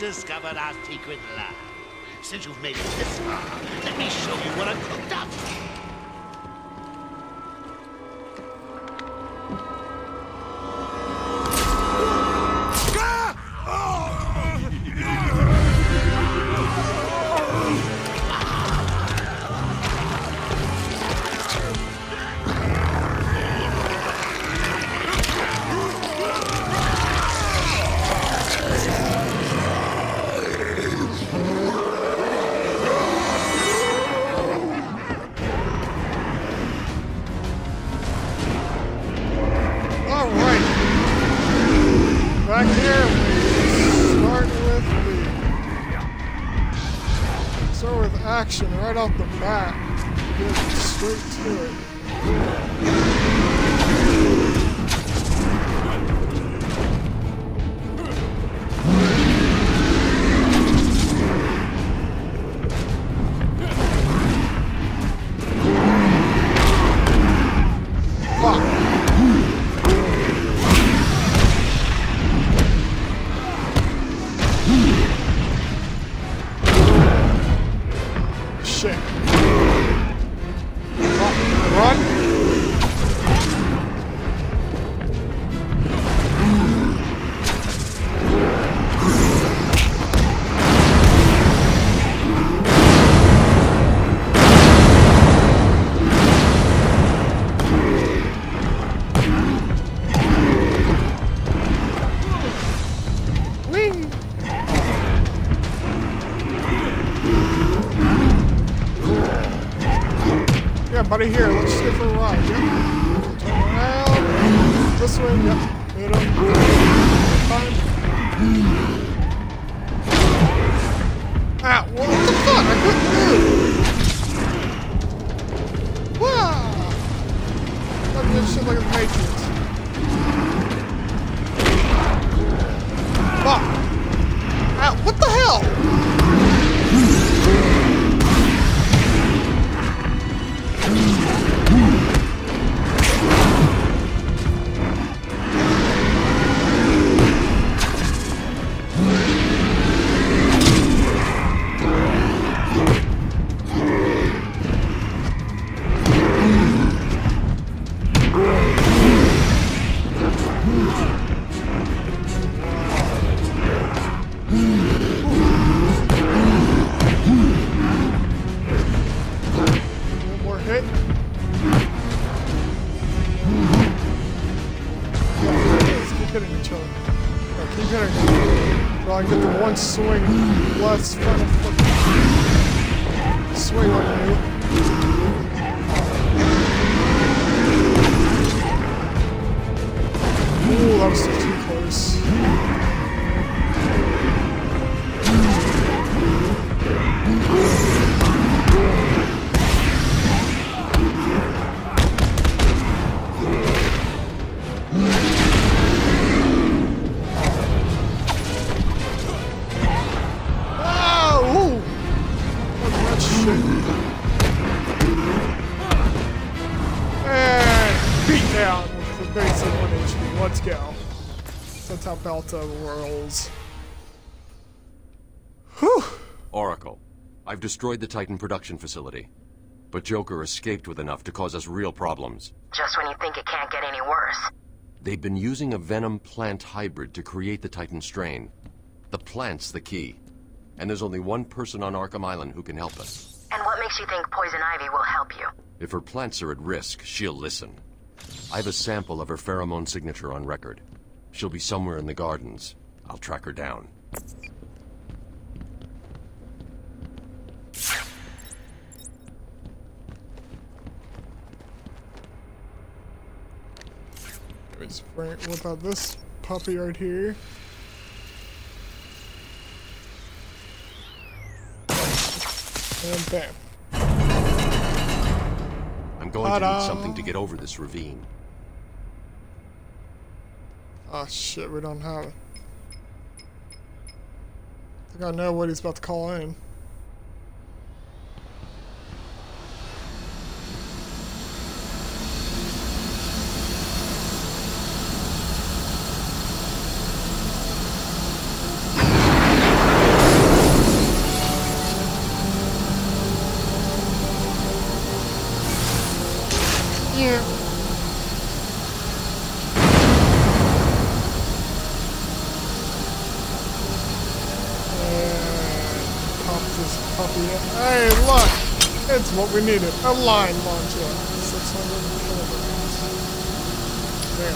discovered our secret lab. Since you've made it this far, let me show you what I've cooked up. Back here, we start with action right off the bat. Get straight to it. Fuck. Shit. Run. Wing. Yeah, buddy, here, let's just go for a ride. Yep. Turn around. This way, yep. Hit him. Fine. Ah, what the fuck? I couldn't move. Wow. Let me do shit like a Matrix. Fuck. Ah, what the hell? Hitting each other. Yeah, keep hitting. So I get the one swing less fucking swing on you. Ooh, that was still too close. And beat down with the basic 1 HP. Let's go. That's how Balta rolls. Whew. Oracle, I've destroyed the Titan production facility. But Joker escaped with enough to cause us real problems. Just when you think it can't get any worse. They've been using a venom plant hybrid to create the Titan strain. The plant's the key. And there's only one person on Arkham Island who can help us. And what makes you think Poison Ivy will help you? If her plants are at risk, she'll listen. I have a sample of her pheromone signature on record. She'll be somewhere in the gardens. I'll track her down. Let's whip out this puppy right here. And bam. I'm going to need something to get over this ravine. Oh shit, we don't have it. I think I know what he's about to call in. Hey, look! It's what we needed. A line launcher. 600 kilograms. Damn.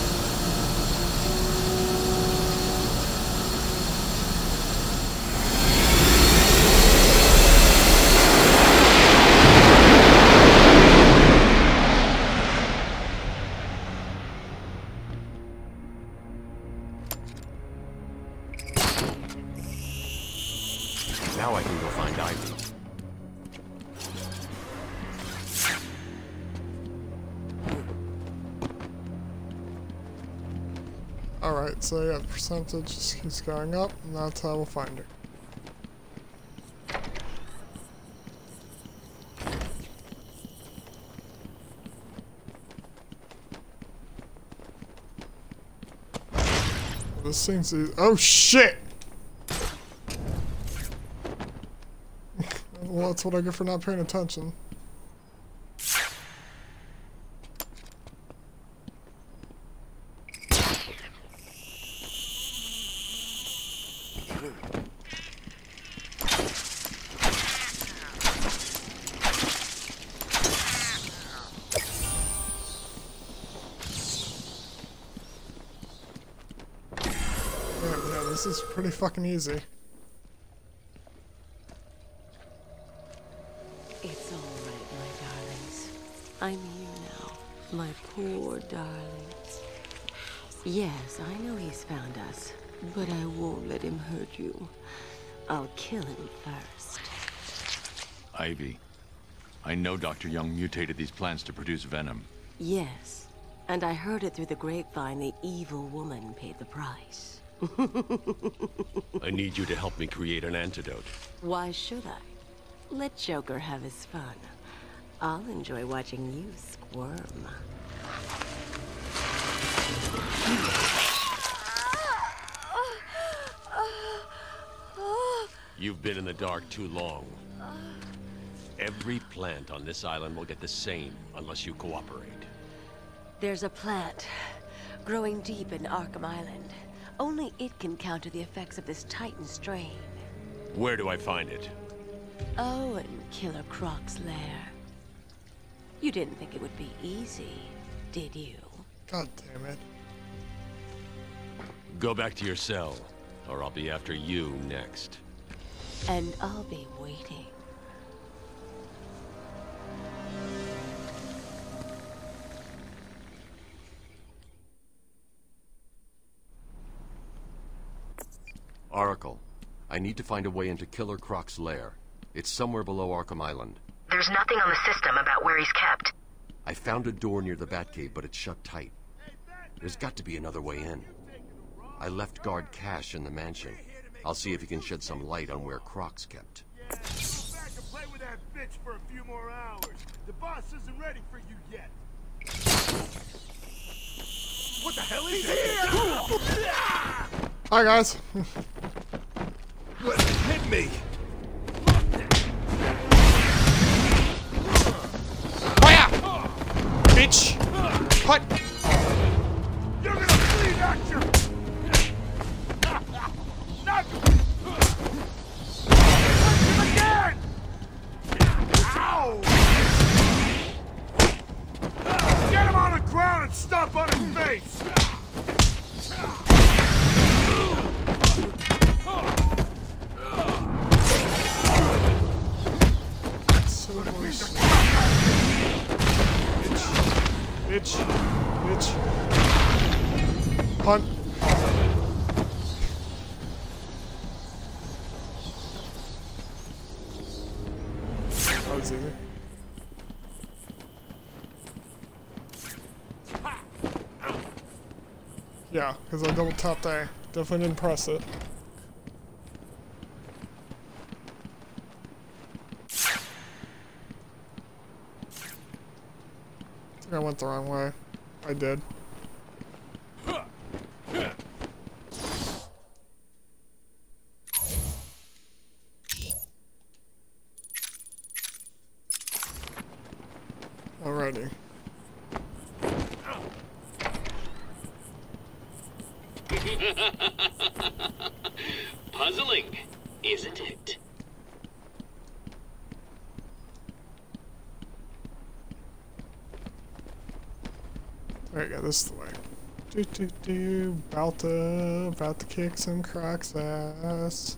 Now I can go find Ivy. Alright, so yeah, the percentage just keeps going up, and that's how we'll find her. This thing's oh shit! Well, that's what I get for not paying attention. Yeah, this is pretty fucking easy. It's all right, my darlings. I'm here now, my poor darlings. Yes, I know he's found us, but I won't let him hurt you. I'll kill him first. Ivy, I know Dr. Young mutated these plants to produce venom. Yes, and I heard it through the grapevine the evil woman paid the price. I need you to help me create an antidote. Why should I? Let Joker have his fun. I'll enjoy watching you squirm. You've been in the dark too long. Every plant on this island will get the same unless you cooperate. There's a plant growing deep in Arkham Island. Only it can counter the effects of this Titan strain. Where do I find it? Oh, in Killer Croc's lair. You didn't think it would be easy, did you? God damn it. Go back to your cell, or I'll be after you next. And I'll be waiting. Oracle, I need to find a way into Killer Croc's lair. It's somewhere below Arkham Island. There's nothing on the system about where he's kept. I found a door near the Batcave, but it's shut tight. There's got to be another way in. I left guard Cash in the mansion. I'll see if he can shed some light on where Croc's kept. Yeah, go back and play with that bitch for a few more hours. The boss isn't ready for you yet. What the hell is here? Hi guys. Hit me! Fire! Bitch! Hut! You're gonna bleed actor! Knock him! Punch him again! Ow! Get him on the ground and stomp on his face! Bitch. Bitch. Hunt. That was easy. Yeah, because I double tapped A. Definitely didn't press it. I went the wrong way. I did. Alrighty. Puzzling, isn't it? this is the way. Balta, about to kick some Croc's ass.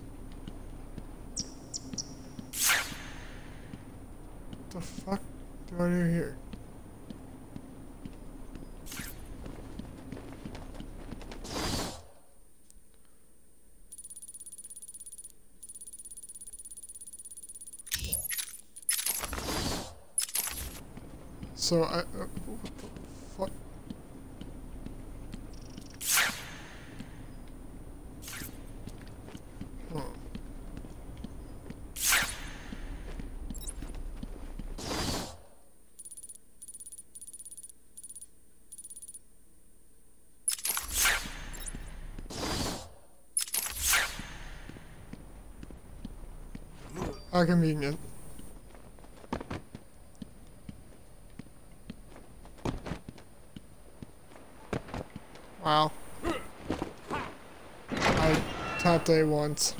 What the fuck do I do here? So what the fuck? How convenient. Wow. I tapped A once.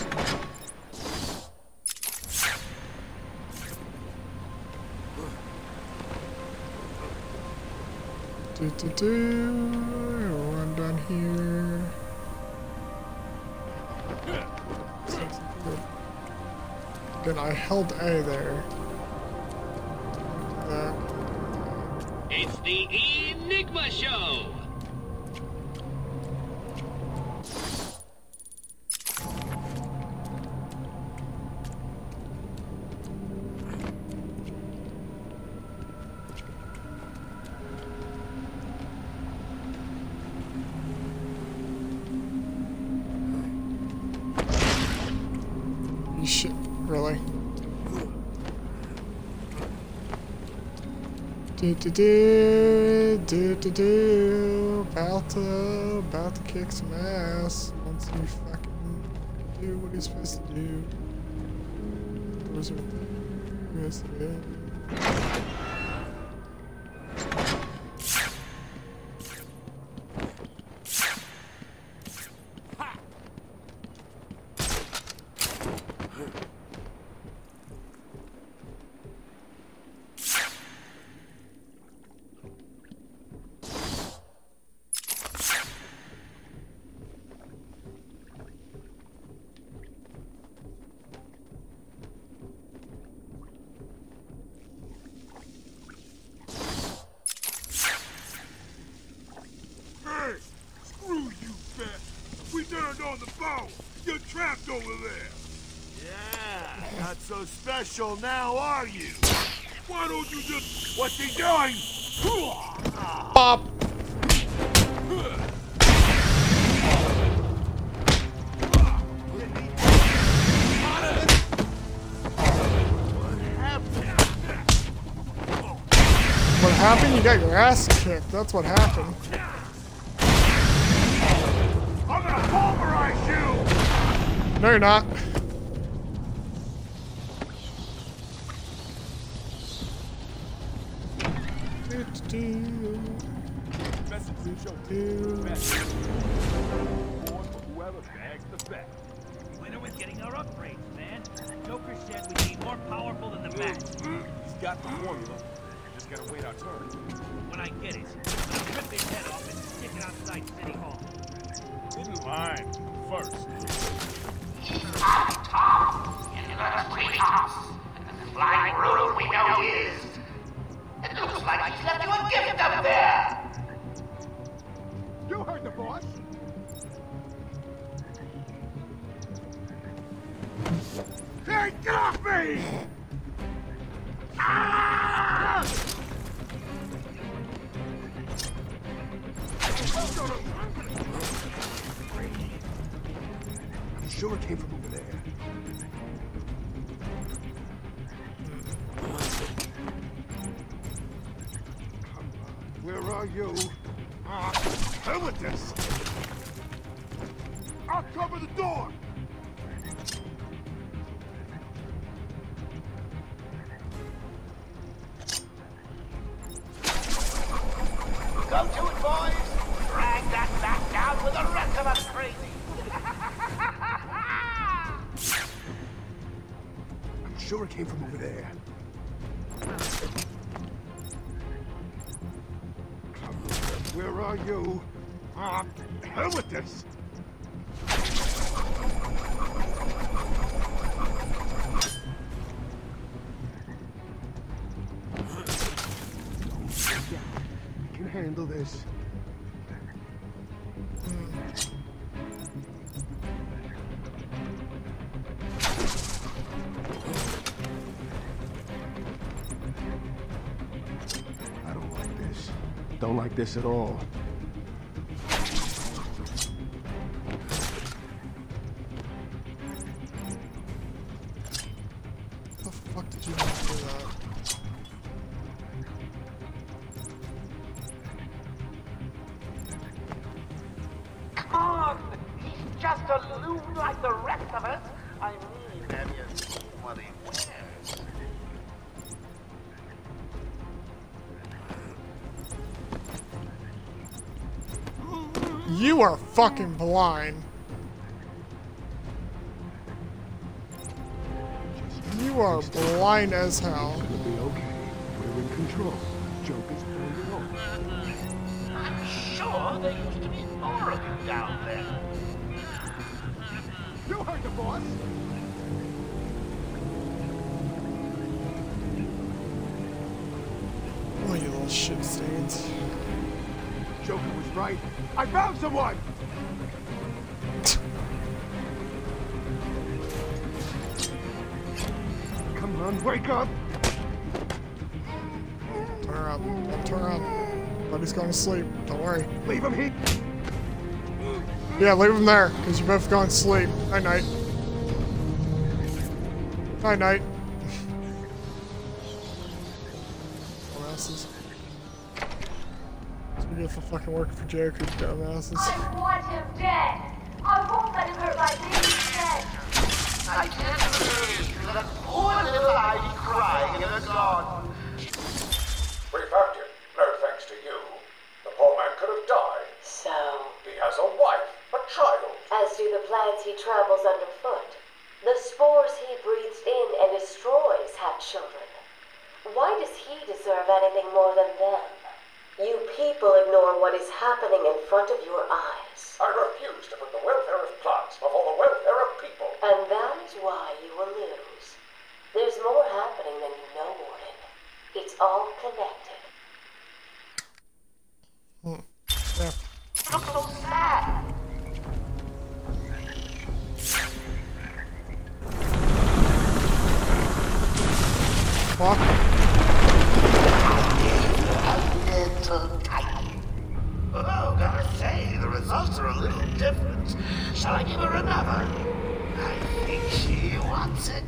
Run down here. Again, I held A there. It's the Enigma Show! Shit, really? About to kick some ass once he fucking do what he's supposed to do. Those are the rest of it. On the boat! You're trapped over there! Yeah, not so special now, are you? Why don't you just... What's he doing? Pop! What happened? You got your ass kicked. That's what happened. I'm gonna pulverize you! No, you're not. Whoever bags the bet. Winner with getting our upgrades, man. Joker said we need more powerful than the match. He's got the formula. Just gotta wait our turn. When I get it, I'll rip his head off and stick it outside City Hall. In line first. You let us wait house. The flying room we know he is. It looks like he's left you a gift up there. You heard the boss. Hey, get off me! Ah! I'm sure it came from over there. Where are you? Hell with this! I'll cover the door! Come to it, boys. Drag that back down with the rest of us crazy. I'm sure it came from over there. are you? Hell with this. We can handle this. I don't like this. Don't like this at all. How the fuck did you not do that? Come on! He's just a loon like the rest of us. I mean, have you seen what he wears? You are fucking blind. You are blind as hell. It's gonna be okay. We're in control. Joker's going to roll. I'm sure there used to be more of you down there. You heard the boss. Oh, you little shit stains. Joker was right. I found someone! Come on, wake up! Turn around. Don't turn around. Buddy's going to sleep. Don't worry. Leave him here! Yeah, leave him there, because you're both going to sleep. Night night. Night night. Dumbasses. That's what we get for fucking working for Joker, dumbasses. I want him dead. I won't let him hurt my baby's dead. I can't believe that poor little Ivy crying in the garden. We found him. No thanks to you. The poor man could have died. So, He has a wife, a child. as do the plants he trambles underfoot. The spores he breathes in and destroys have children. Why does he deserve anything more than them? You people ignore what is happening in front of your eyes. I refuse to put the welfare of plants before the welfare of people. And that is why you will lose. There's more happening than you know, Warden. It's all connected. Yeah. You look so sad. Fuck. A little tiny. Oh, gotta say, the results are a little different. Shall I give her another? I think she wants it.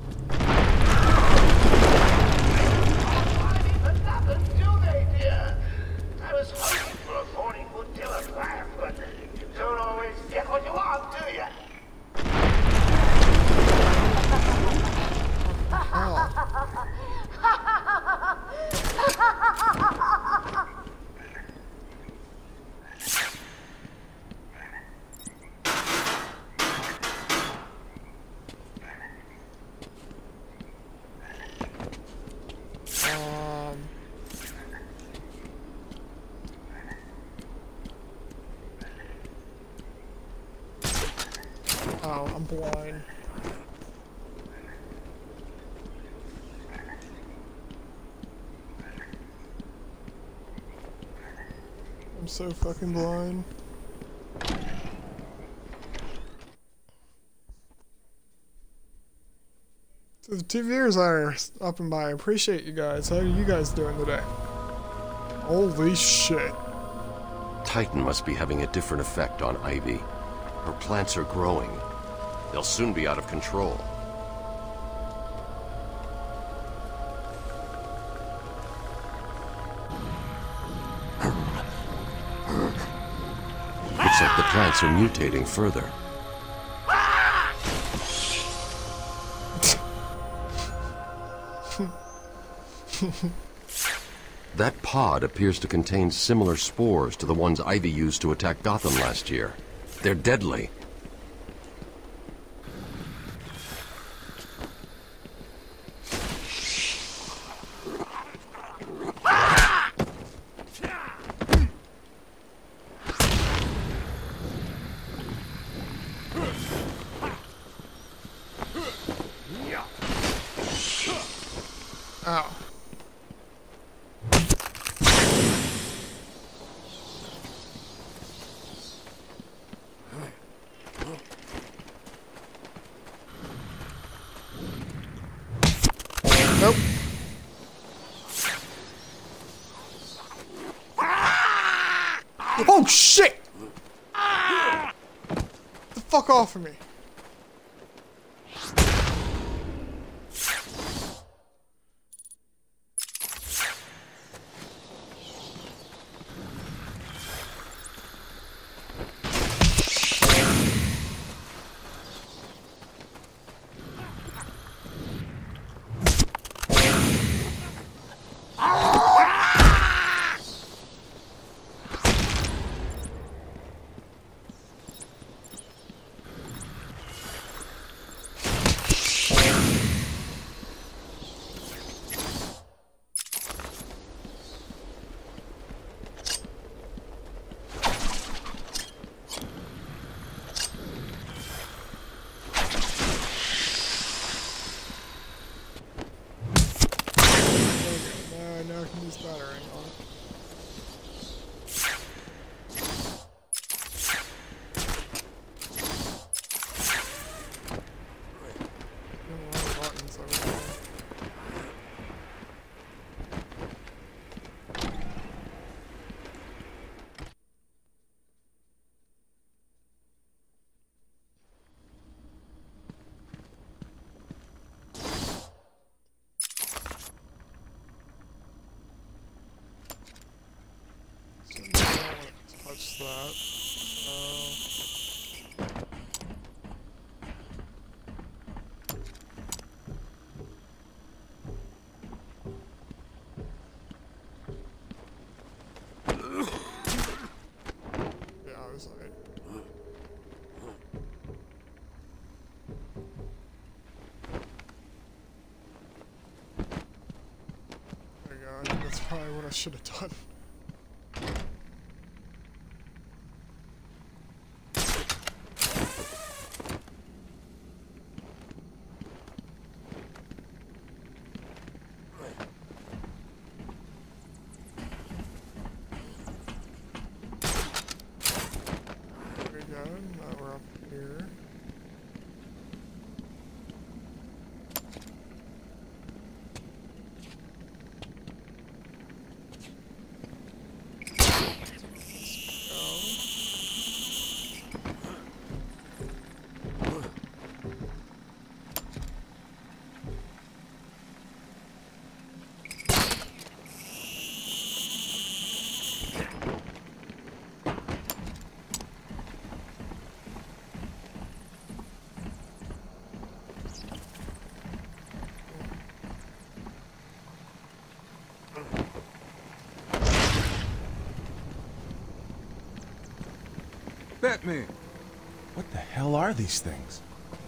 Another, do they, dear? I was hoping for a 40-foot killer plant, but you don't always get what you want, do you? Oh, I'm blind. I'm so fucking blind. To the two viewers that are up and by, I appreciate you guys. How are you guys doing today? Holy shit. Titan must be having a different effect on Ivy. Her plants are growing. They'll soon be out of control. Looks like the plants are mutating further. That pod appears to contain similar spores to the ones Ivy used to attack Gotham last year. They're deadly. fuck off of me. Now I can use battering on it. Touch that. Yeah, I was like. There you go. I think that's probably what I should have done. Now we're up here. Batman! What the hell are these things?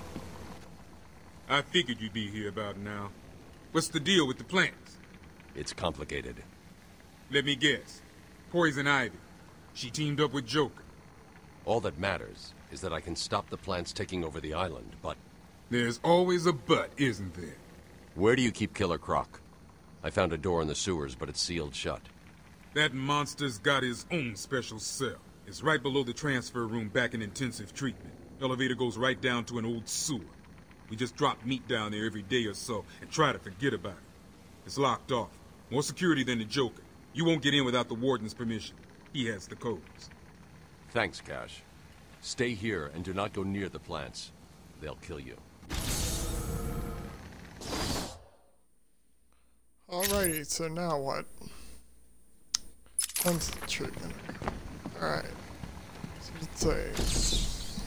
I figured you'd be here about now. What's the deal with the plants? It's complicated. Let me guess. Poison Ivy. She teamed up with Joker. All that matters is that I can stop the plants taking over the island, but... There's always a but, isn't there? Where do you keep Killer Croc? I found a door in the sewers, but it's sealed shut. That monster's got his own special cell. It's right below the transfer room back in intensive treatment. Elevator goes right down to an old sewer. We just drop meat down there every day or so and try to forget about it. It's locked off. More security than the Joker. You won't get in without the warden's permission. He has the codes. Thanks, Cash. Stay here and do not go near the plants. They'll kill you. Alrighty, so now what? Constant treatment. Alright. So let's say...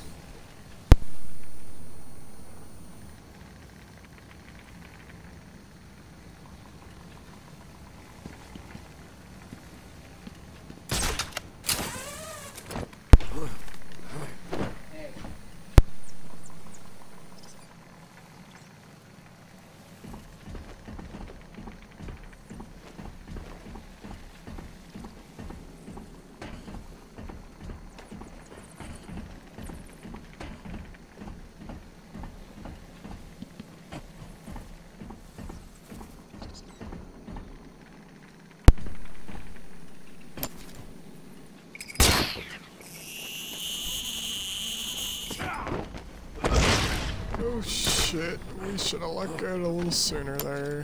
Oh shit, we should have let go a little sooner there.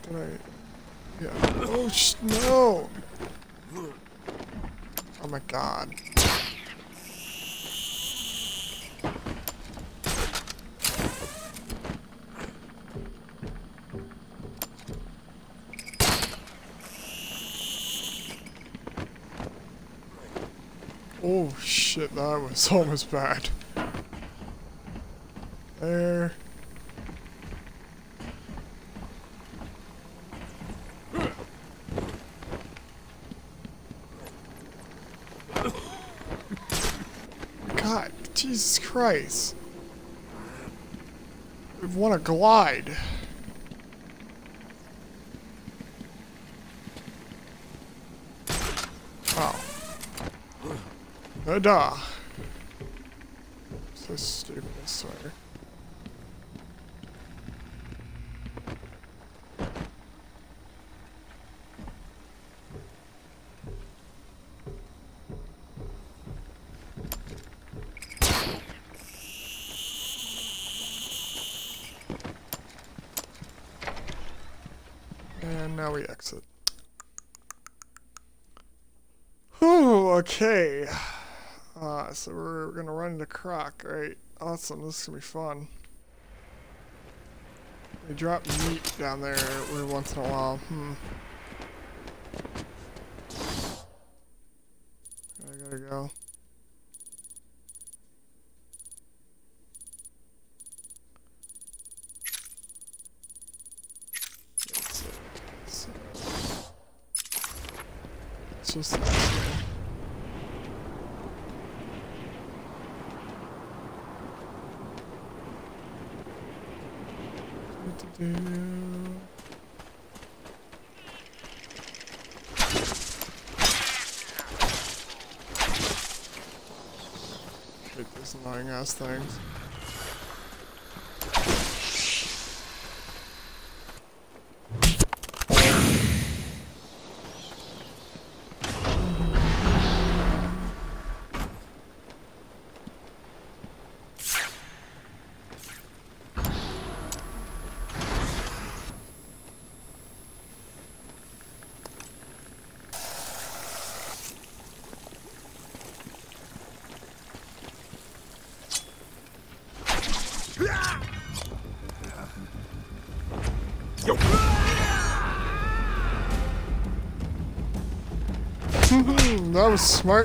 Did I? Yeah. Oh no! Oh my god. Oh shit, that was almost bad. There. God, Jesus Christ. We've won a glide. Oh. Da. So stupid, I swear. And now we exit. Whew, okay. So we're gonna run into Croc, right? Awesome, this is gonna be fun. They drop meat down there every once in a while. I gotta go. It's just what to do. Hate these annoying ass things. That was smart.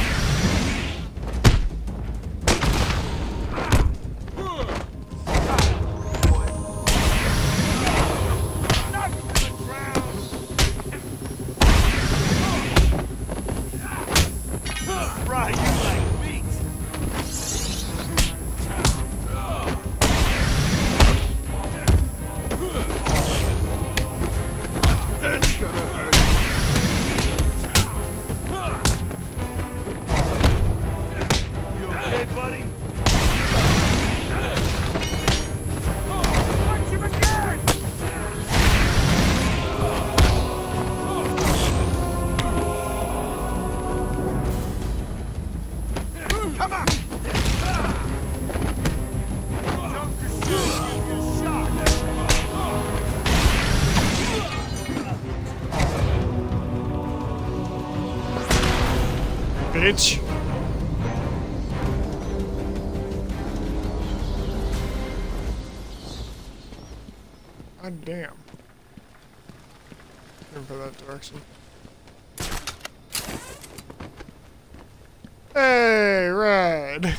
Bitch. God damn. Aim for that direction. Hey, Red.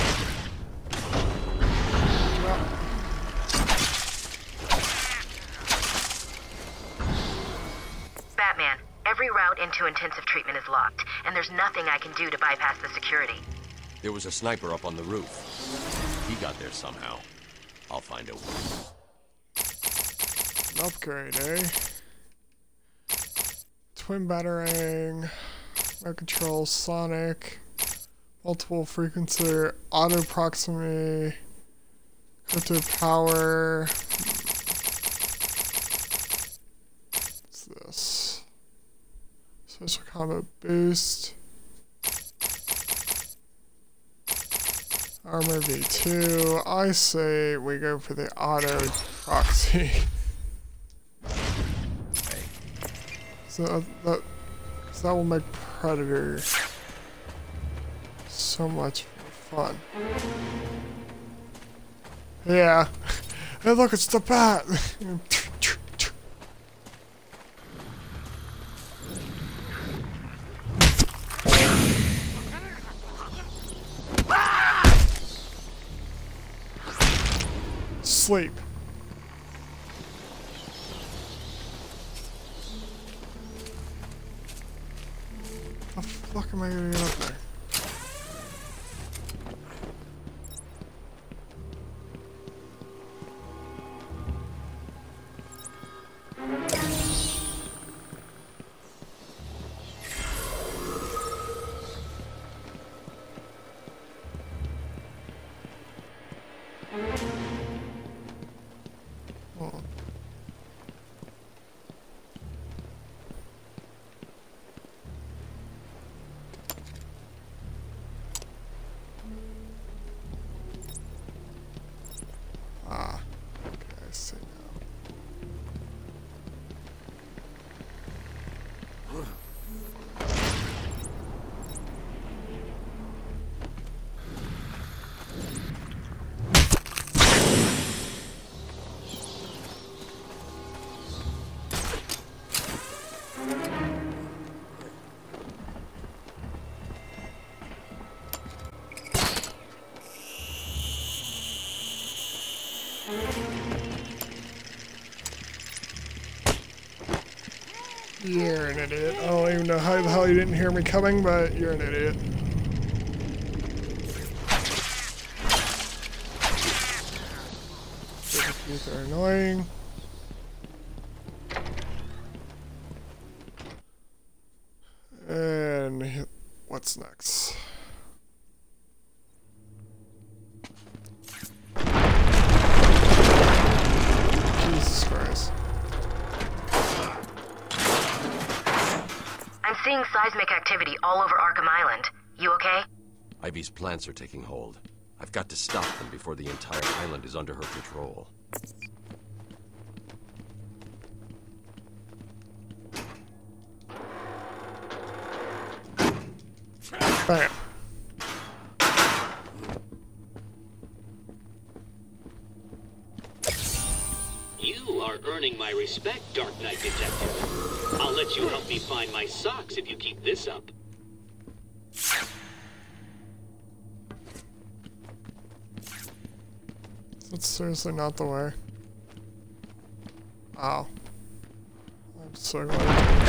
Batman, every route into intensive treatment is locked, and there's nothing I can do to bypass the security. There was a sniper up on the roof. He got there somehow. I'll find a way. An upgrade, eh? Twin batarang, remote control, sonic, multiple frequency, auto proximity, crypto power. What's this? Special combat boost. Armor V2. I say we go for the auto proxy. So that will make Predator so much fun. Yeah. Hey, look, it's the bat. Sleep. How the fuck am I gonna get up there? You're an idiot. I don't even know how the hell you didn't hear me coming, but you're an idiot. These are annoying. And what's next? Jesus Christ. I'm seeing seismic activity all over Arkham Island. You okay? Ivy's plants are taking hold. I've got to stop them before the entire island is under her control. Bam. You are earning my respect, Dark Knight Detective. I'll let you help me find my socks if you keep this up. That's seriously not the way. Ow. I'm so glad.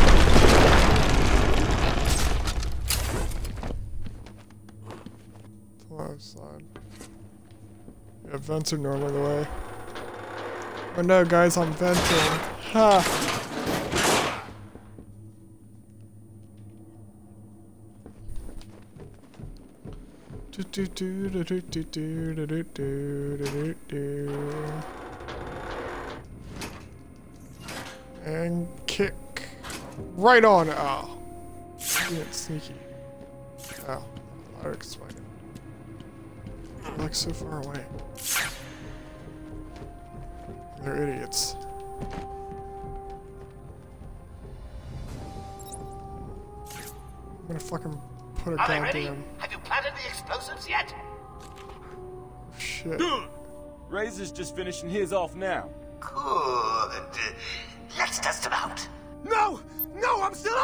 The left side. Yeah, vents are normally the way. Oh no, guys, I'm venting. Ha! And kick. Right on. Oh. Being sneaky. Oh. I'll explain it. They're like so far away. They're idiots. I'm gonna fucking put a goddamn... Have you planted the explosives yet? Shit. Good. Razor's just finishing his off now. Good. Let's test them out. No! No, I'm still up!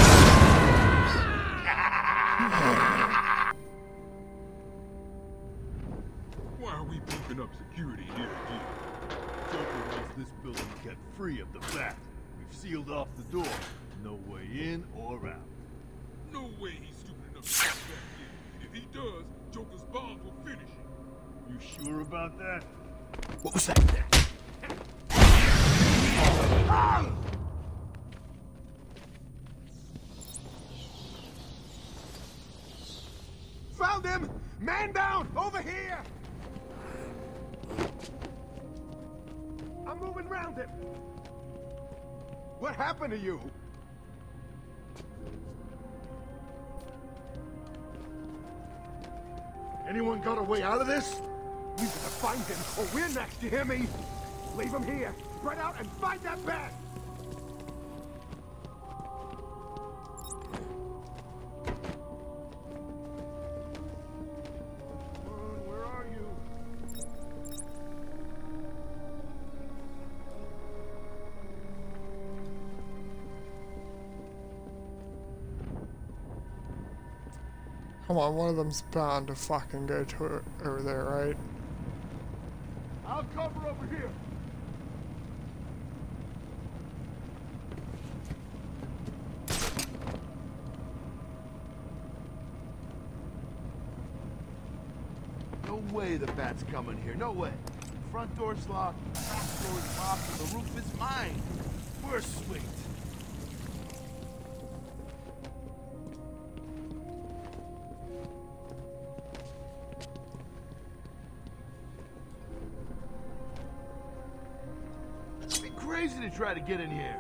Why are we beefing up security here again? Joker wants this building kept free of the bat. We've sealed off the door. No way in or out. No way he's stupid enough to come back in. If he does, Joker's bombs will finish him. You sure about that? What was that? Found him! Man down! Over here! I'm moving round him! What happened to you? Anyone got a way out of this? We gotta find him, or we're next, you hear me? Leave him here. Spread out and find that bat! Come on, one of them's bound to fucking go to it over there, right? I'll cover over here. No way the bat's coming here. No way. Front door's locked, back door's locked, and the roof is mine. We're sweet. It'd be crazy to try to get in here.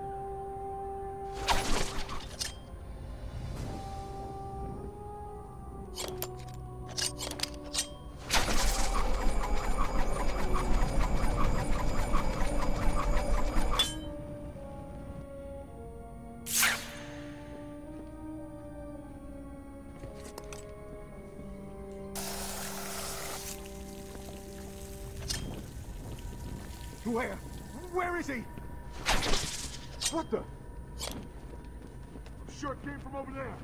Where is he? What the? I'm sure it came from over there.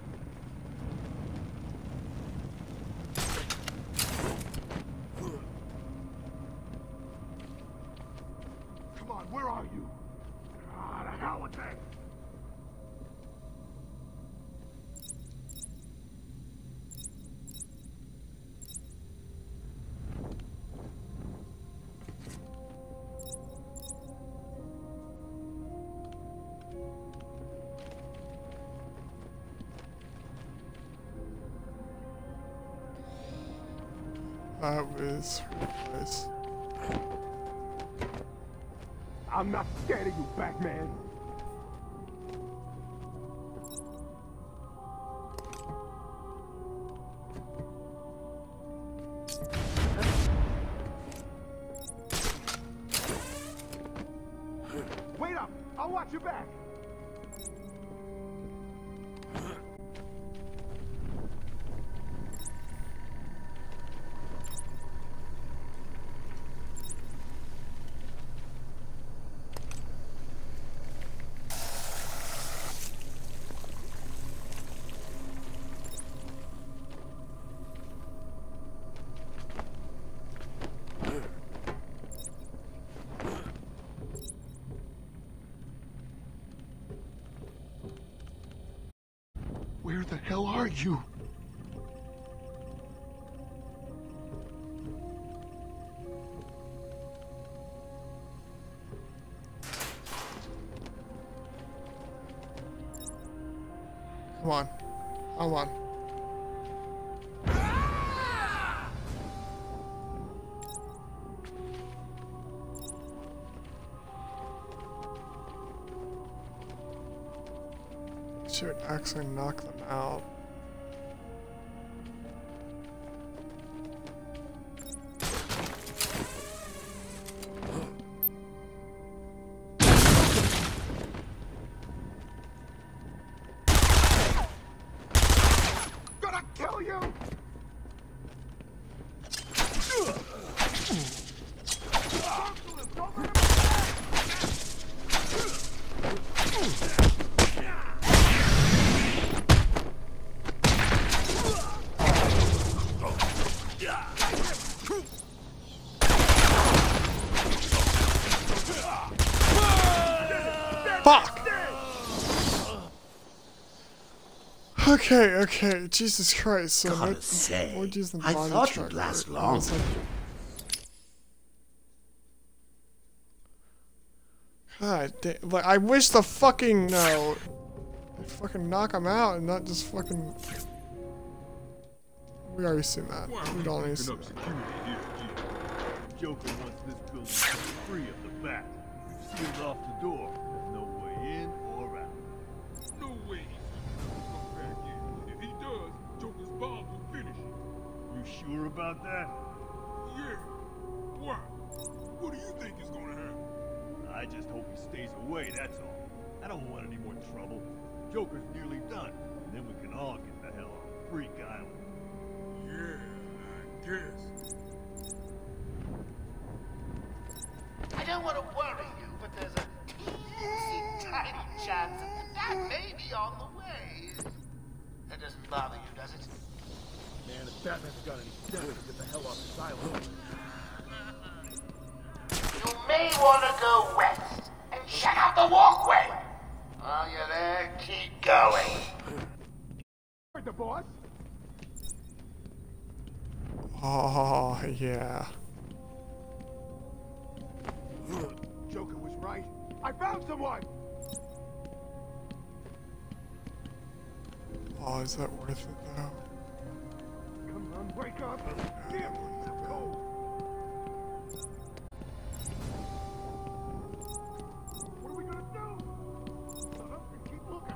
Come on, where are you? Ah, the hell with that. That was nice. I'm not scared of you, Batman. Wait up! I'll watch your back. Where the hell are you? Come on. Come on. Should actually knock them out. Gonna kill you! Fuck! Okay, Jesus Christ. So Gotta say, we're using the I body thought truck, you'd last right? longer. God damn, like, I wish the fucking, no. They fucking knock them out and not just fucking. We already seen that. We don't need to see that. Joker wants this building set free of the bat. We've sealed off the door. There's no way in or out. No way he's gonna come back in. If he does, Joker's bomb will finish him. You sure about that? Yeah. Why? What do you think is gonna happen? I just hope he stays away, that's all. I don't want any more trouble. Joker's nearly done, and then we can all get the hell off Freak Island. Yeah, I guess. I don't want to worry you, but there's a teensy tiny chance that may be on the way. That doesn't bother you, does it? Man, if Batman's got any sense, get the hell off this island. You may want to go west and check out the walkway. While you're there, keep going. Where's the boss? Oh, yeah. Joker was right. I found someone! Oh, is that worth it, though? Come on, wake up! Damn, it's so cold! What are we gonna do? Shut up and keep looking!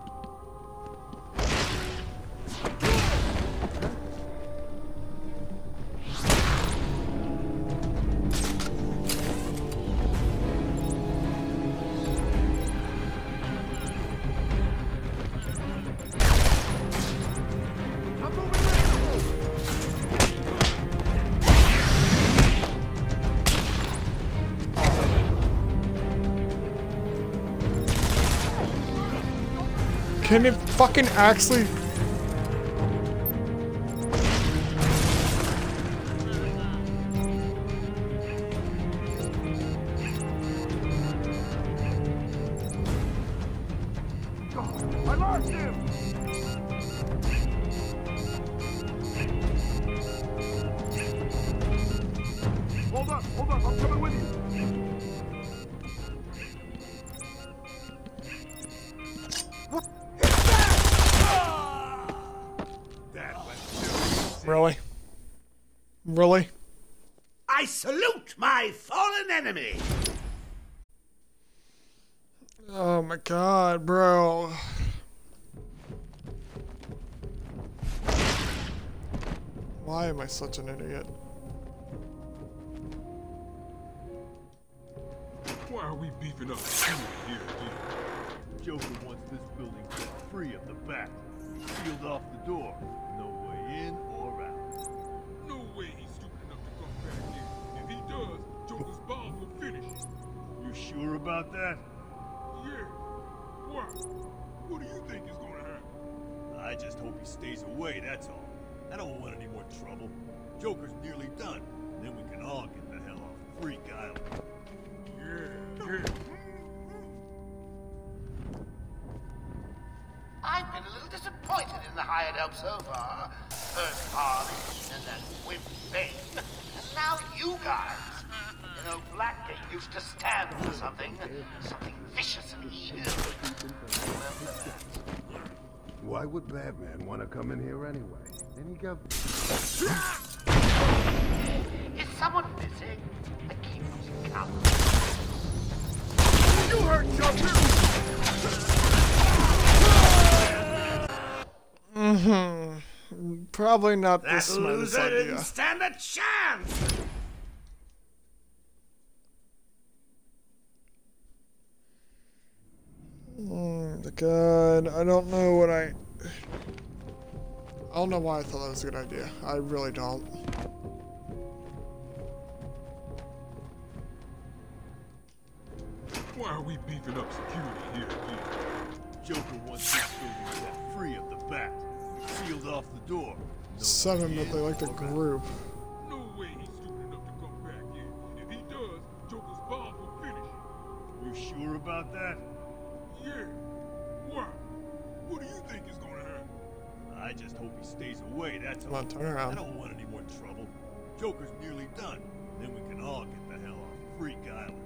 Can it fucking actually... I lost him! Hold up, I'm coming with you! Really? Really? I salute my fallen enemy! Oh my god, bro. Why am I such an idiot? Why are we beefing up here, Joker wants this building set free of the bat. Sealed off the door. No way in or out. No way he's stupid enough to come back here. If he does, Joker's bombs will finish. You sure about that? Yeah. Why? What do you think is gonna happen? I just hope he stays away, that's all. I don't want any more trouble. Joker's nearly done. And then we can all get the hell off Freak Island. Yeah. I've been a little disappointed in the hired help so far. First Harley and then Whip Bane. And now you guys. You know, Blackgate used to stand for something. Something vicious and evil. Remember that. Why would Batman want to come in here anyway? Then he got... Is someone missing? I keep losing count. You heard Joker! Probably not the That smartest loser idea. didn't stand a chance! God, I don't know what I don't know why I thought that was a good idea. I really don't. Why are we beefing up security here? Joker wants this building set free of the bat. Sealed off the door. No Seven, way but they in like the or out. group. No way he's stupid enough to come back here. If he does, Joker's bombs will finish. You sure about that? Yeah. Why? What do you think is gonna happen? I just hope he stays away, that's Come all. on, turn around. I don't want any more trouble. Joker's nearly done. Then we can all get the hell off Freak Island.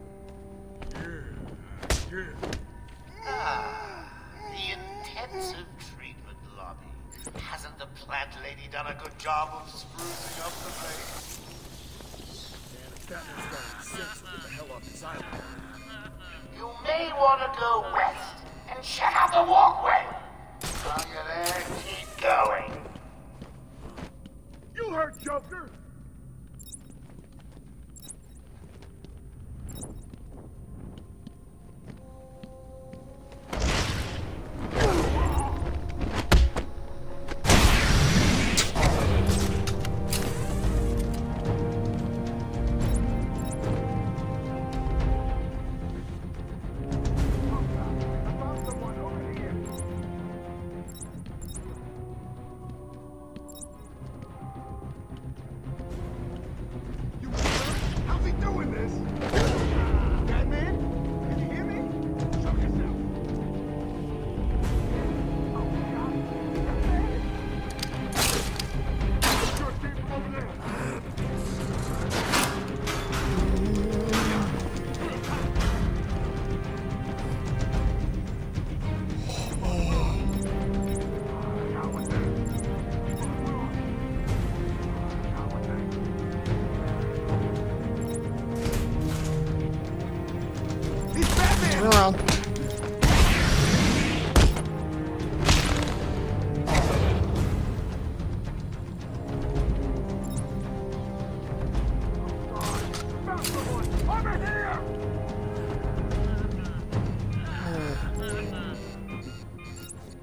Yeah. Ah, the intensive treatment lobby. Hasn't the plant lady done a good job of sprucing up the place? Man, if Batman's got any sense, get the hell off this island. You may want to go west and check out the walkway. While you're there, keep going. You heard Joker!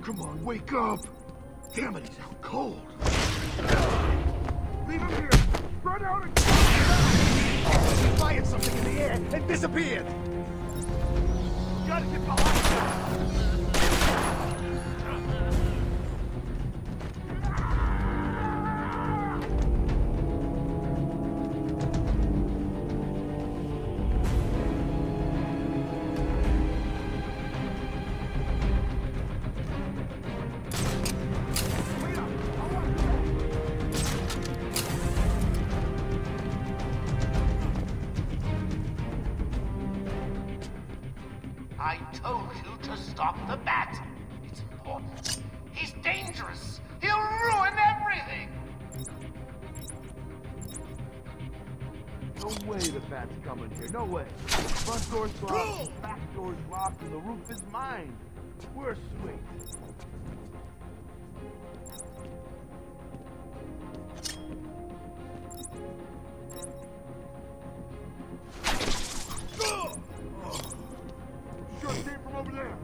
Come on, wake up! Damn it, he's out cold. Leave him here! Run out and... He fired something in the air and disappeared! Gotta get behind him! I told you to stop the bat. It's important. He's dangerous. He'll ruin everything. No way the bat's coming here. No way. Front door's locked, back door's locked, and the roof is mine. We're sweet. Sure came from over there.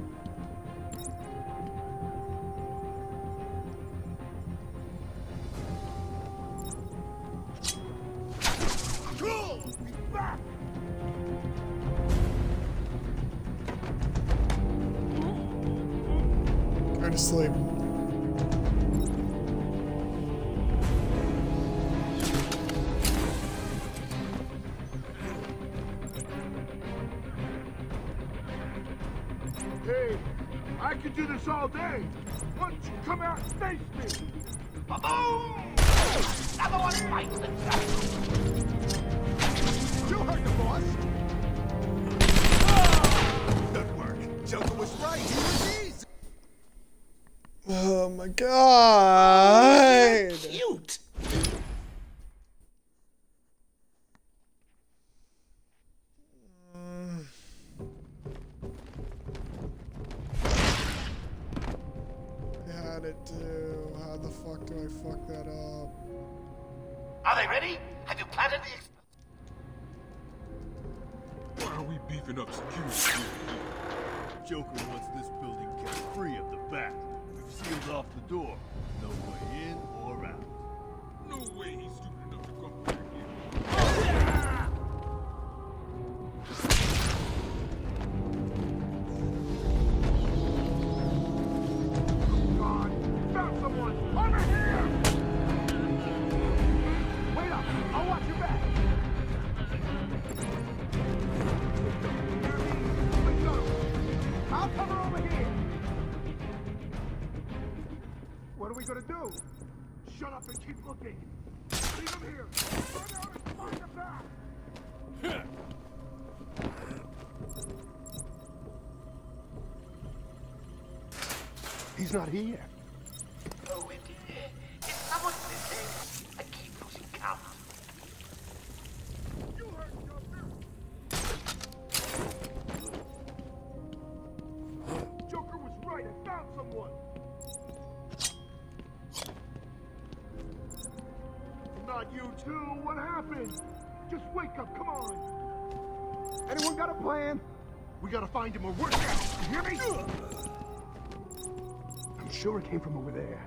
Back! Go to sleep. Hey, I could do this all day. Why don't you come out and face me? Ba-boom! Another one bites the dust. You heard the boss. Good work. Joker was right. He was easy. Oh my god! Cute. How'd it do? How the fuck do I fuck that up? Are they ready? Have you planted the Why are we beefing up security? Joker wants this building kept free of the bat. We've sealed off the door. No way in or out. No way he's stupid enough to come back here. God, found someone. Over here. Wait up. I'll watch your back. Wait up. I'll cover over here. What are we gonna do? Shut up and keep looking. Leave him here. Run out and find him back. He's not here. Oh, it's someone missing. I keep losing count. You heard Joker. Joker was right. I found someone. Not you too. What happened? Just wake up. Come on. Anyone got a plan? We gotta find him or we're down. You hear me? I'm sure it came from over there.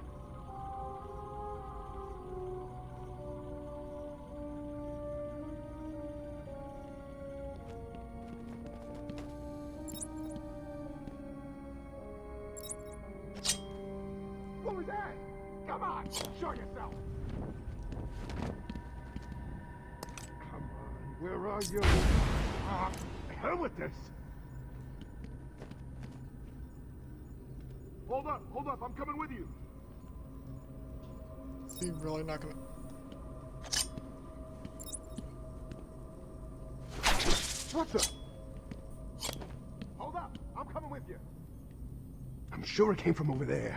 What was that? Come on, show yourself. Come on, where are you? Hell with this. Hold up, I'm coming with you. Is he really not gonna... What's up? Hold up, I'm coming with you. I'm sure it came from over there.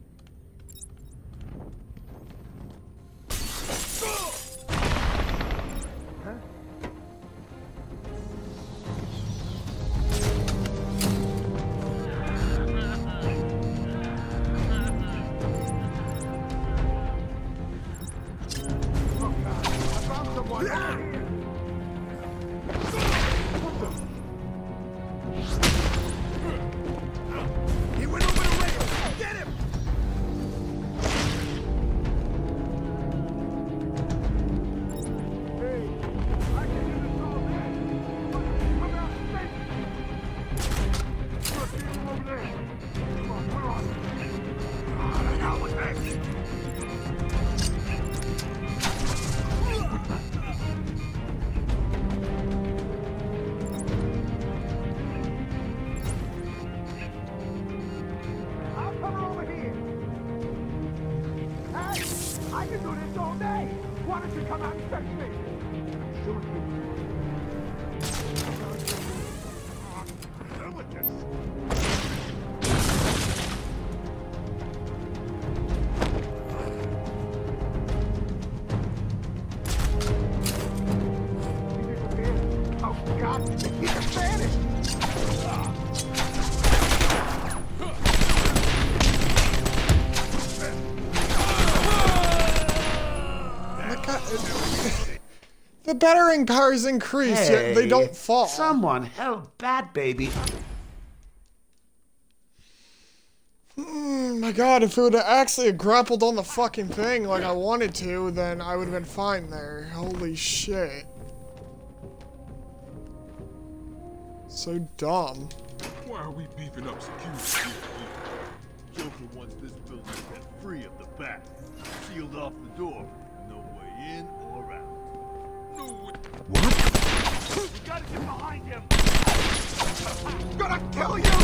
Huh? He went over the rail! I can do this all day. Why don't you come out and fetch me? I'm sure you with this. Oh God, he just vanished. The battering powers increase, yet they don't fall. Someone held Bat Baby. My God, if it would have actually grappled on the fucking thing like I wanted to, then I would have been fine there. Holy shit. So dumb. Why are we beefing up security here? Joker wants this building set free of the bat. Sealed off the door. No way in or out. No way. What? You gotta get behind him. I'm gonna kill you.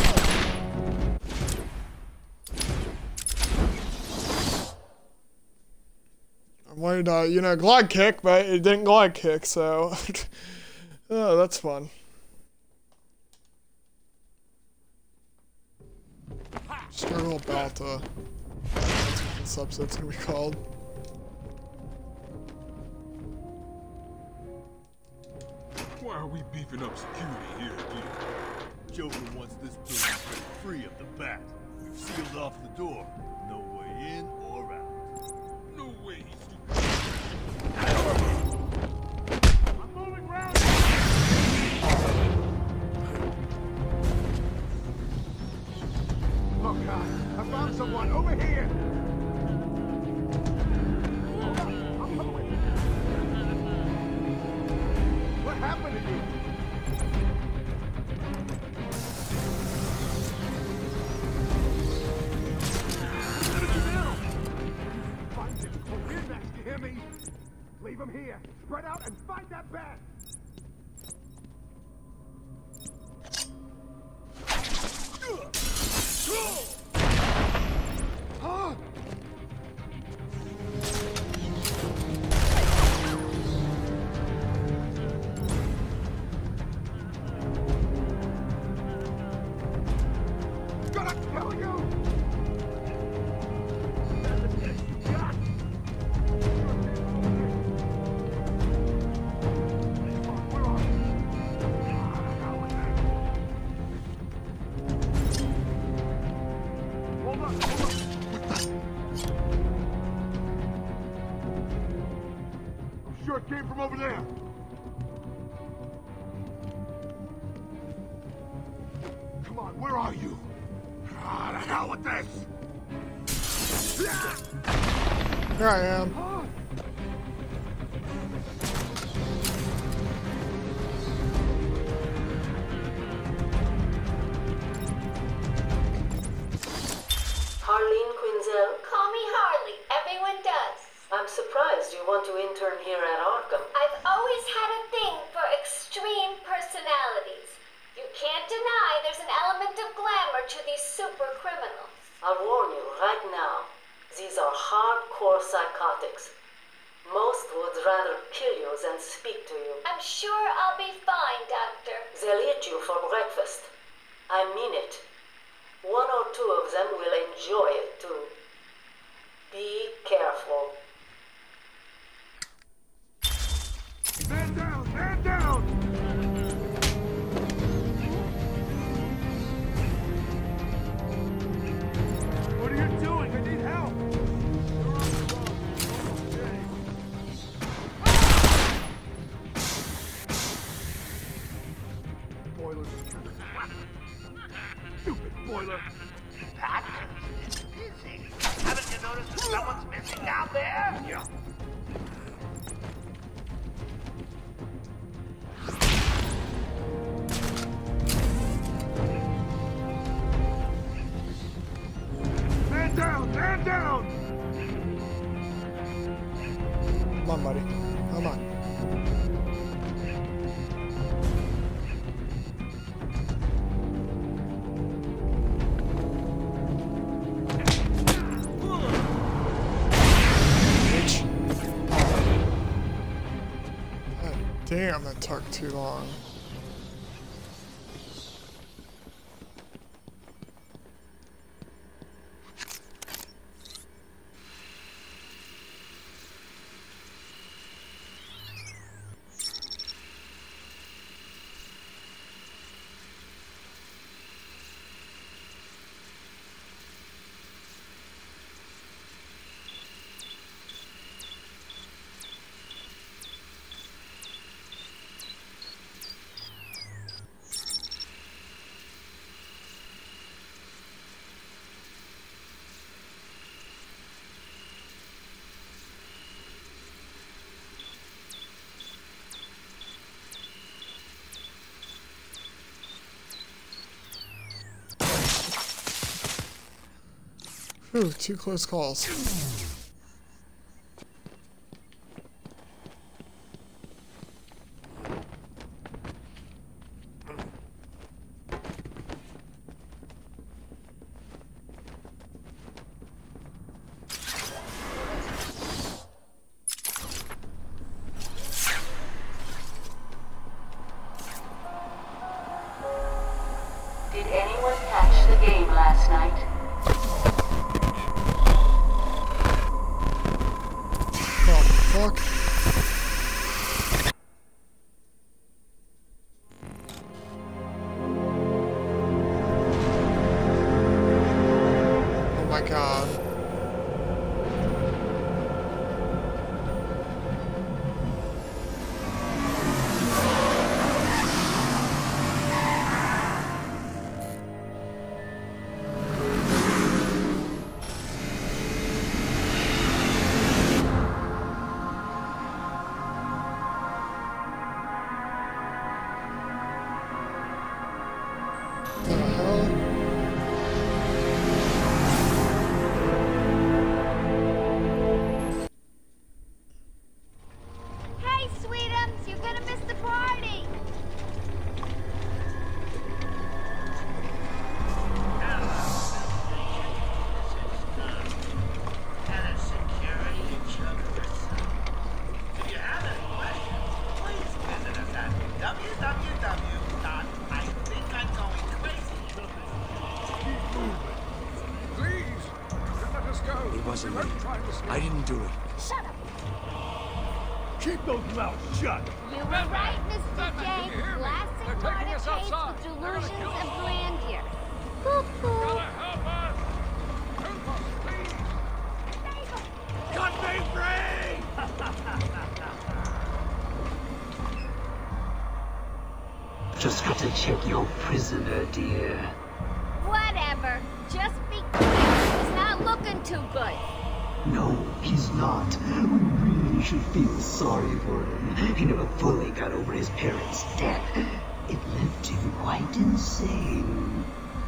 I wanted to, you know, glide kick, but it didn't glide kick, so. Oh, that's fun. Struggle Balta. That's what this episode's gonna be called. Why are we beefing up security here again? Joker wants this building set free of the bat. We've sealed off the door. No way in or out. No way he's I'm moving around. Oh God, I found someone over here. Hold on, I'm coming. What happened to you? Find him. Oh, here, Max, you hear me? Leave him here. Spread out and find that bat. Huh? Gonna kill you! Sure it came from over there. Come on, where are you? Ah, the hell with this! Here I am. Harleen Quinzel? Call me Harley. Everyone does. I'm surprised you want to intern here at Arkham. I've always had a thing for extreme personalities. You can't deny there's an element of glamour to these super criminals. I'll warn you right now, these are hardcore psychotics. Most would rather kill you than speak to you. I'm sure I'll be fine, Doctor. They'll eat you for breakfast. I mean it. One or two of them will enjoy it too. Be careful. Man down! Man down! What are you doing? I need help! Boiler's stupid boiler! Pat, easy. Haven't you noticed that someone's missing down there? Yeah. Man down! Man down! Come on, buddy. Come on. Damn, that took too long. Ooh, 2 close calls. Did anyone catch the game last night? Fuck. Oh my god. Hey, sweetums, you're gonna miss the party. If you have any questions, please visit us at www.IThinkI'mGoingCrazy. Please, let us go. It wasn't me. I didn't do it. Shut up. Keep those mouths shut. You were right, Mr. J. Classic motorcades with delusions of grandeur. Cuckoo. Cut me free! Just got to check your prisoner, dear. Whatever. Just be quick. He's not looking too good. No, he's not. We really should feel sorry for him. He never fully got over his parents' death. It left him quite insane.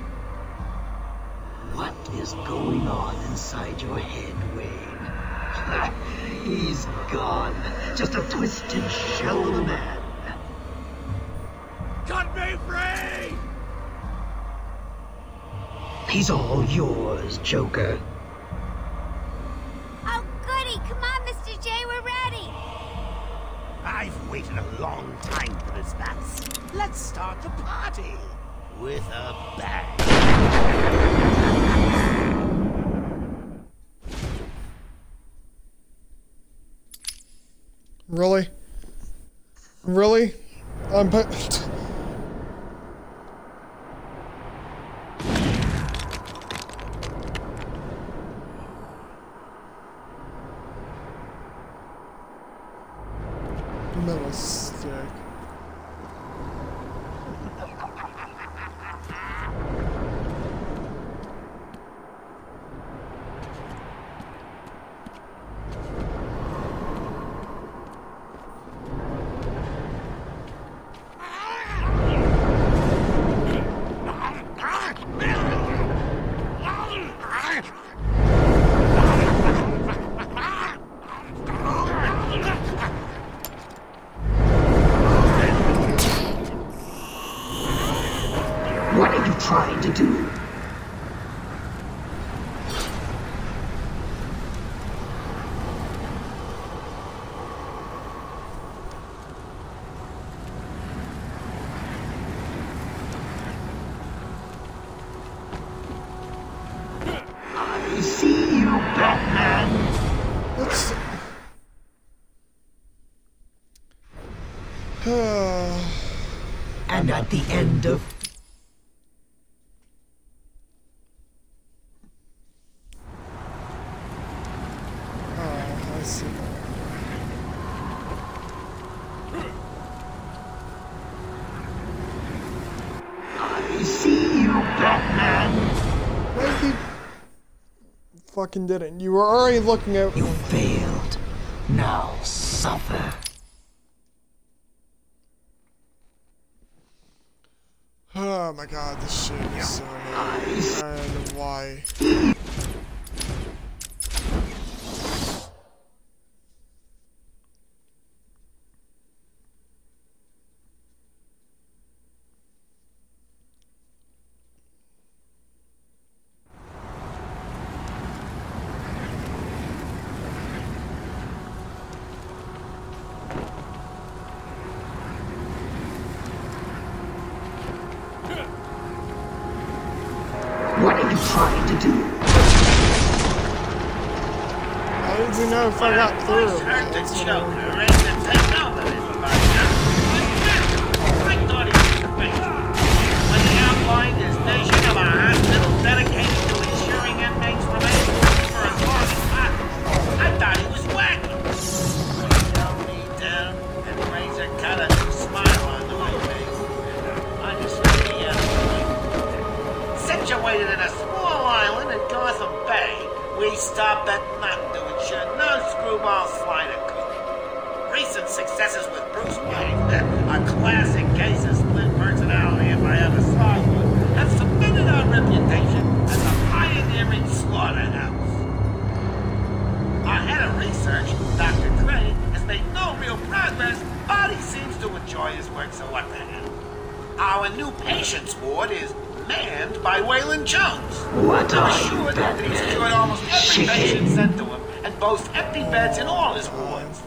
What is going on inside your head, Wayne? He's gone. Just a twisted shell of a man. Cut me free! He's all yours, Joker. Oh, goody. Come on, Mr. J. We're ready. I've waited a long time for this, Bats. Let's start the party with a bang. Really? Really? But metal stick. I see you, Batman. Let's... And at the end of... Oh, I see. I see you, Batman. Why he fucking didn't? You were already looking at... You failed. Now suffer. Oh my god, this shit is so annoying. I don't know why. What are you trying to do? How did you know if I got through? Hurt the Joker and to take over this fight. I thought he was crazy. When he outlined his vision of a hospital dedicated to ensuring inmates remain for as long as possible, I thought he was wacky. He held me down and razor cut a smile onto my face. I just felt the other. Situated in a small island in Gotham Bay, we stopped at nothing to ensure no screwball slider could. Recent successes with Bruce Wayne, a classic case of split personality if I ever saw one, have cemented our reputation as a pioneering slaughterhouse. Our head of research, Dr. Crane, has made no real progress, but he seems to enjoy his work, so what the hell. Our new patients ward is manned by Waylon Jones. What I'm are you, sure that he's Batman? cured almost every Chicken. patient sent to him and boasts empty beds in all his wards.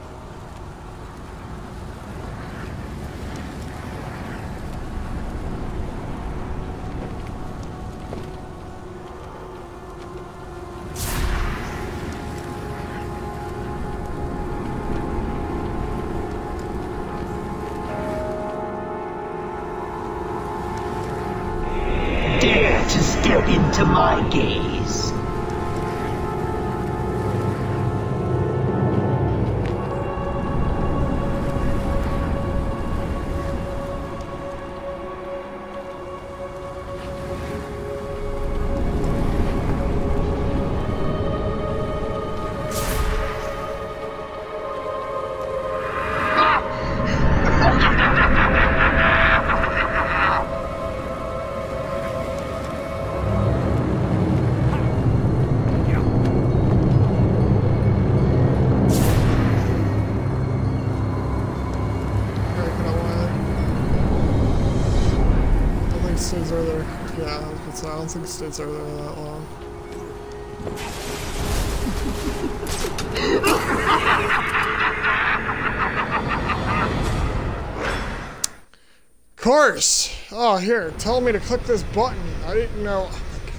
Dare to step into my gaze. Stays over there. Yeah, I was gonna say, I don't think it stays over there that long. Of course! Oh, here, tell me to click this button. I didn't know.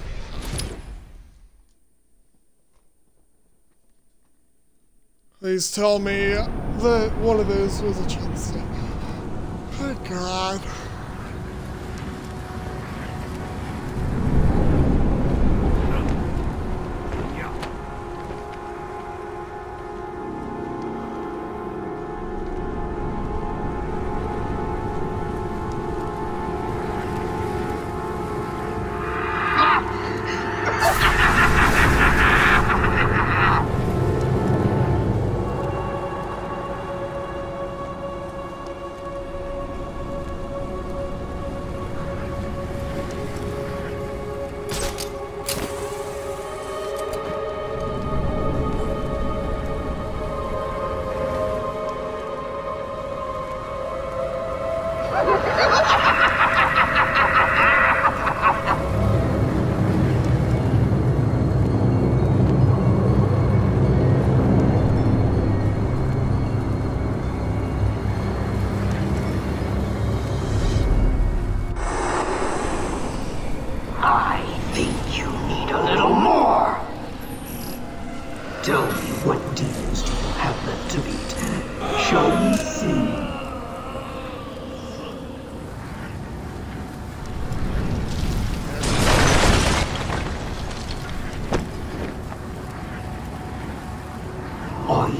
Please tell me that one of those was a chance. Oh, God.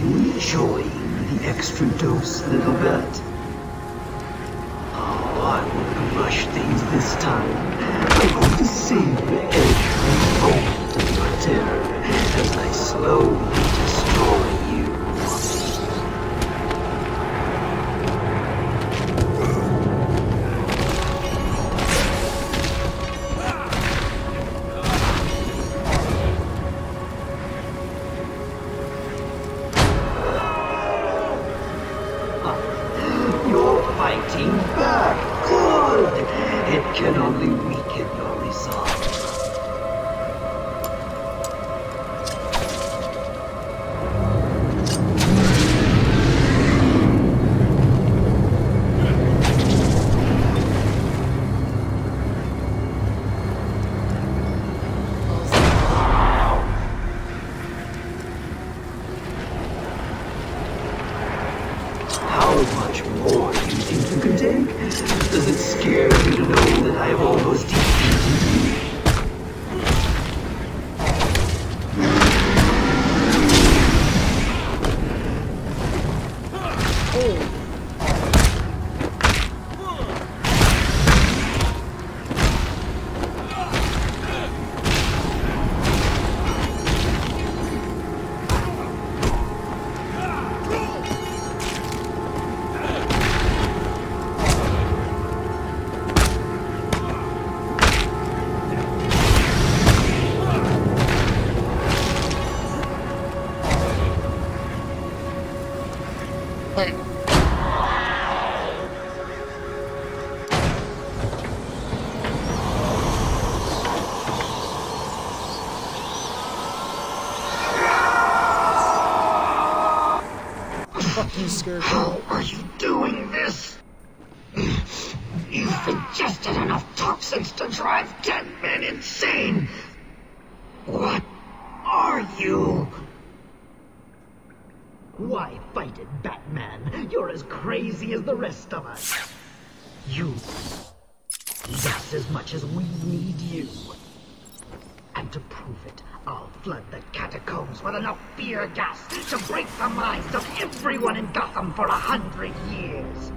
enjoying the extra dose, little bat? Oh, I won't rush things this time. I'm going to savor every moment of your terror as I slowly destroy you. You're fighting back. Good. It can only weaken your resolve. How much more do you think you can take? Does it scare you to know that I have almost defeated you? Wait. Fuck you, Scarecrow. How are you doing this? You've ingested enough toxins to drive 10 men insane. What are you? Why fight it, Batman? You're as crazy as the rest of us. You. That's as much as we need you. And to prove it, I'll flood the catacombs with enough fear gas to break the minds of everyone in Gotham for 100 years.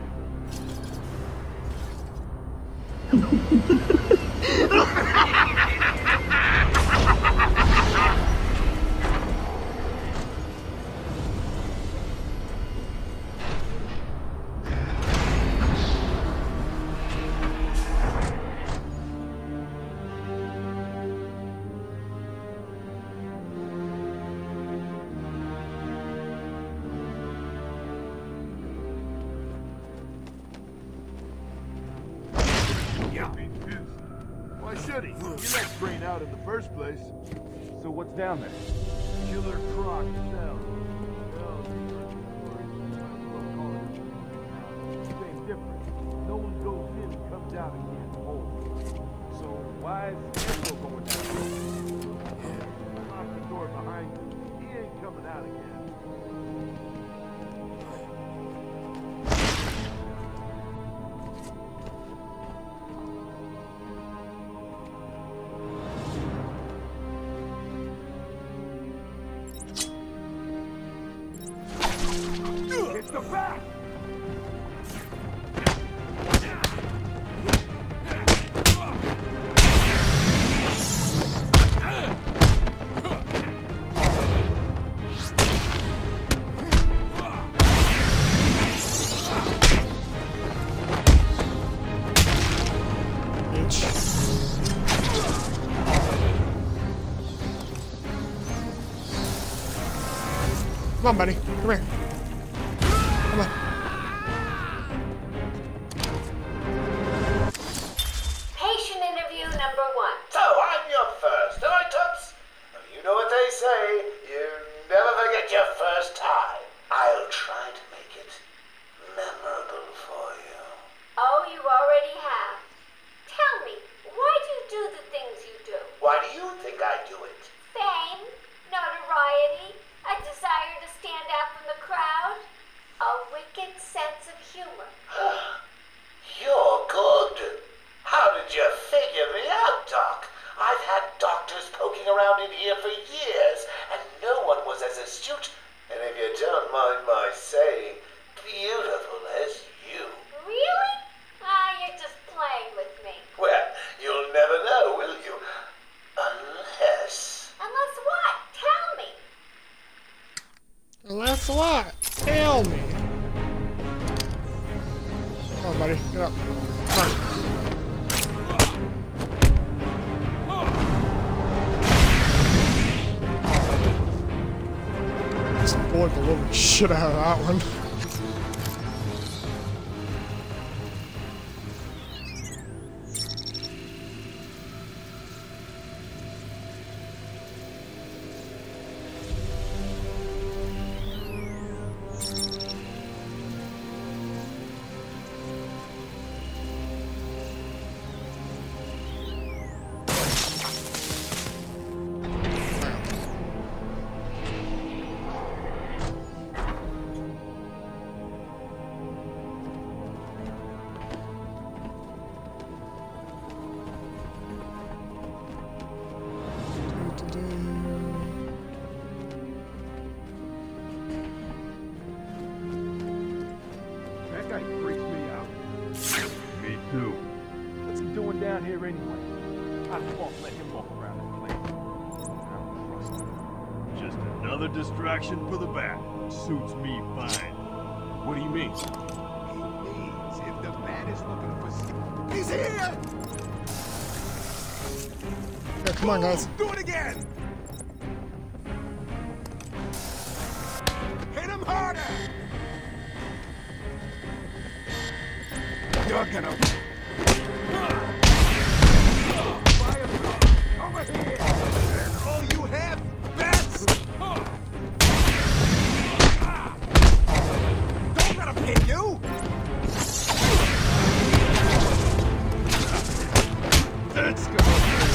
Why should he? He let Brain out in the first place. So what's down there? Killer Croc cell. Same difference. No one goes in and comes out again whole. So why is Echo going down? Lock the door behind him. He ain't coming out again. It's the back! Come on, buddy. Come here. Come on. Patient interview number 1. So, I'm your first, am I, Toots? You know what they say, you never forget your first time. I'll try to make it memorable for you. Oh, you already have. Tell me, why do you do the things you do? Why do you think I do it? Fame? Notoriety? A desire to stand out from the crowd? A wicked sense of humor? You're good. How did you figure me out, Doc? I've had doctors poking around in here for years, and no one was as astute and if you don't mind my saying, beautiful as you. Really? Ah, you're just playing with me. Well, you'll never know, will you? Unless... Unless what? Tell me. Unless what? Tell me. Come on, buddy. Get up. Come on. Just bullet the living shit out of that one. That guy freaks me out. Me too. What's he doing down here anyway? I won't let him walk around this place. I don't trust him. Just another distraction for the bat. Suits me fine. What do you mean? He means if the bat is looking for... He's here! Yeah, come on, guys. Do it again! Hit him harder! You're gonna... Over here! That's all you have, bats? Don't let him hit you! Let's go!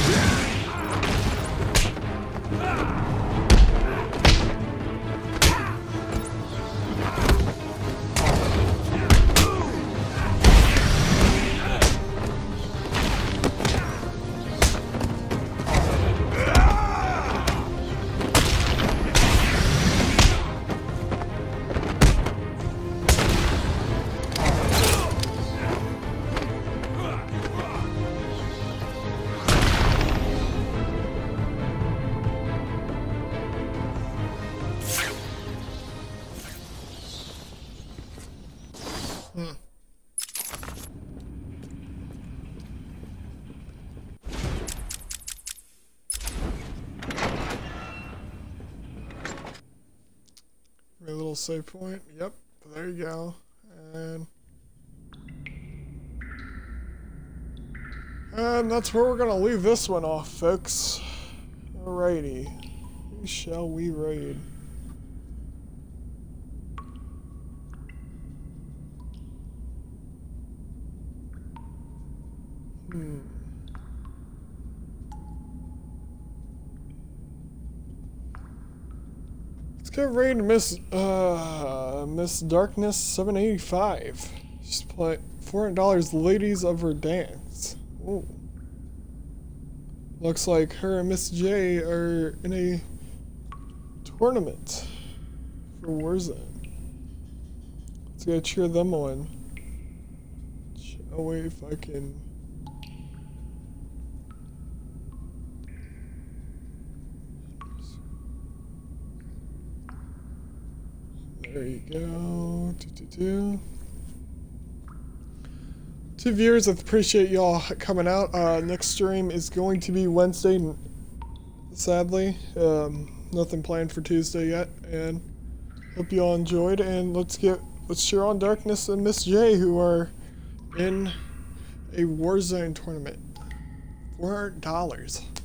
A little save point. Yep, there you go. And that's where we're gonna leave this one off, folks. Alrighty, who shall we raid? Let's go raid Miss Darkness 785. She's play $400 Ladies of Her Dance. Ooh. Looks like her and Miss J are in a tournament for Warzone. Let's go cheer them on. Shall we, if I can. There you go. Two viewers, I appreciate y'all coming out. Next stream is going to be Wednesday, sadly. Nothing planned for Tuesday yet, and hope you all enjoyed. And let's cheer on Darkness and Miss J, who are in a Warzone tournament. $400.